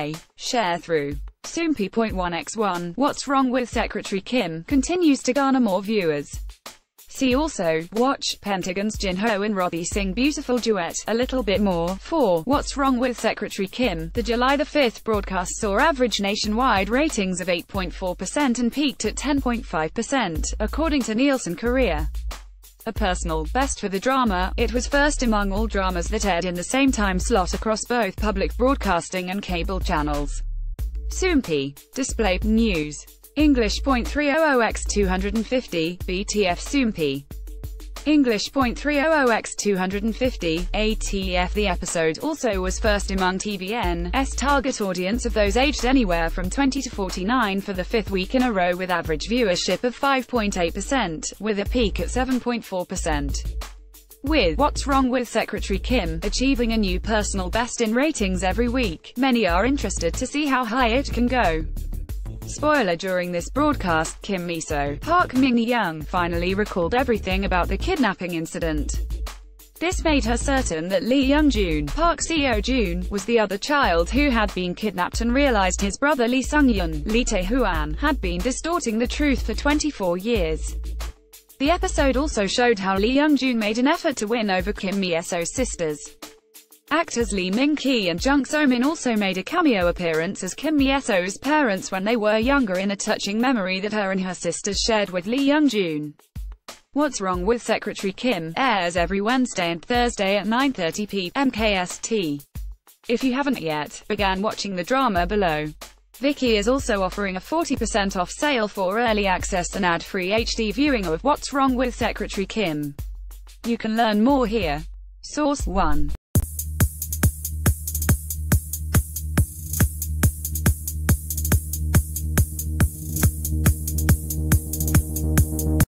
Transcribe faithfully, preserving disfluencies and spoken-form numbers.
J. Sharethrough. Soompi point one by one. What's Wrong with Secretary Kim continues to garner more viewers. See also, watch, Pentagon's Jinho and Roddy sing beautiful duet, a little bit more. four. What's Wrong with Secretary Kim? The July the fifth broadcast saw average nationwide ratings of eight point four percent and peaked at ten point five percent, according to Nielsen Korea. A personal best for the drama, it was first among all dramas that aired in the same time slot across both public broadcasting and cable channels. Soompi. Display News. English point three hundred by two hundred fifty, B T F Soompi. English point three hundred by two hundred fifty, A T F. The episode also was first among T V N's target audience of those aged anywhere from twenty to forty-nine for the fifth week in a row, with average viewership of five point eight percent, with a peak at seven point four percent. With What's Wrong with Secretary Kim achieving a new personal best in ratings every week, many are interested to see how high it can go. Spoiler: during this broadcast, Kim Miso, Park Min-young, finally recalled everything about the kidnapping incident. This made her certain that Lee Young-jun, Park Seo-jun, was the other child who had been kidnapped, and realized his brother Lee Sung-yun, Lee Tae-hwan, had been distorting the truth for twenty-four years. The episode also showed how Lee Young-jun made an effort to win over Kim Mi-so's sisters. Actors Lee Min-ki and Jung So-min also made a cameo appearance as Kim Mi-so's parents when they were younger, in a touching memory that her and her sisters shared with Lee Young-jun. What's Wrong with Secretary Kim airs every Wednesday and Thursday at nine thirty p m K S T. If you haven't yet began watching the drama below, Viki is also offering a forty percent off sale for early access and ad-free H D viewing of What's Wrong with Secretary Kim. You can learn more here. Source one.